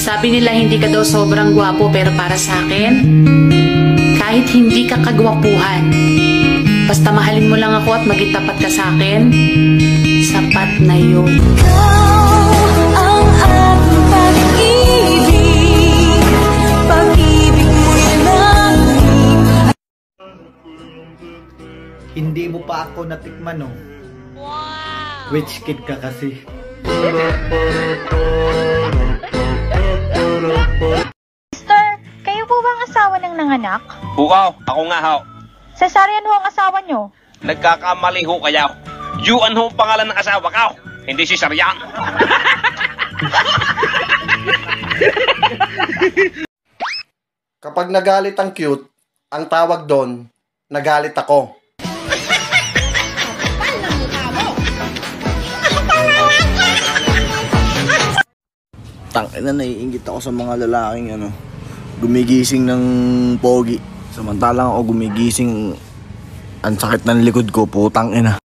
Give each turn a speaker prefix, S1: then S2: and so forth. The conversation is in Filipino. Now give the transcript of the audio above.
S1: Sabi nila hindi ka daw sobrang gwapo, pero para sa akin, kahit hindi ka kagwapuhan, basta mahalin mo lang ako at maging tapat ka sa akin, sapat na yun.
S2: Hindi mo pa ako natikman, no? Wow! Rich kid ka kasi.
S3: Mister, kayo po ba ang asawa ng nanganak?
S4: Bukaw, ako nga ho.
S3: Cesarean ho ang asawa nyo.
S4: Nagkakamali ho kayo. Yuan ho pangalan ng asawa ko. Hindi si Saryan.
S5: Kapag nagalit ang cute, ang tawag doon, nagalit ako.
S6: Tangina, naiinggit ako sa mga lalaking gumigising ng pogi. Samantalang ako gumigising, ang sakit ng likod ko, putang ina.